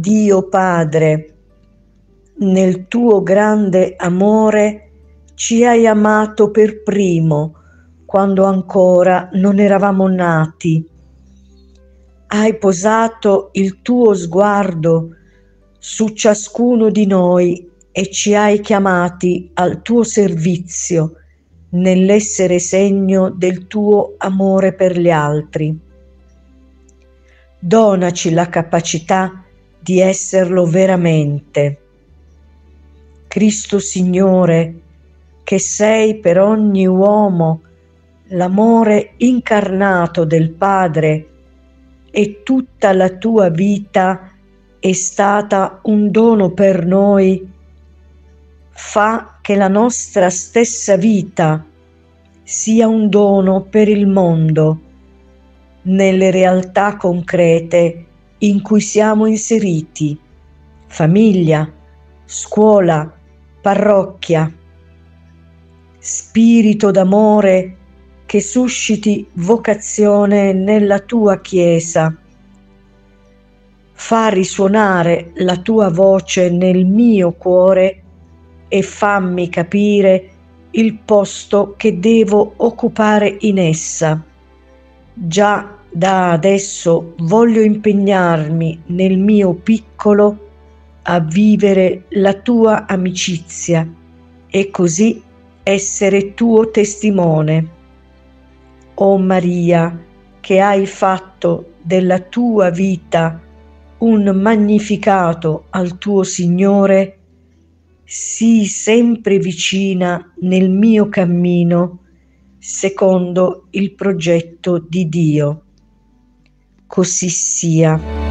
Dio Padre, nel tuo grande amore ci hai amato per primo, quando ancora non eravamo nati. Hai posato il tuo sguardo su ciascuno di noi e ci hai chiamati al tuo servizio nell'essere segno del tuo amore per gli altri. Donaci la capacità di esserlo veramente. Cristo Signore, che sei per ogni uomo l'amore incarnato del Padre e tutta la tua vita è stata un dono per noi, fa che la nostra stessa vita sia un dono per il mondo, nelle realtà concrete in cui siamo inseriti: famiglia, scuola, parrocchia. Spirito d'amore che susciti vocazione nella tua Chiesa. Fa risuonare la tua voce nel mio cuore e fammi capire il posto che devo occupare in essa. Già da adesso voglio impegnarmi nel mio piccolo a vivere la tua amicizia e così essere tuo testimone. O Maria, che hai fatto della tua vita un magnificato al tuo Signore, sii sempre vicina nel mio cammino secondo il progetto di Dio. Così sia.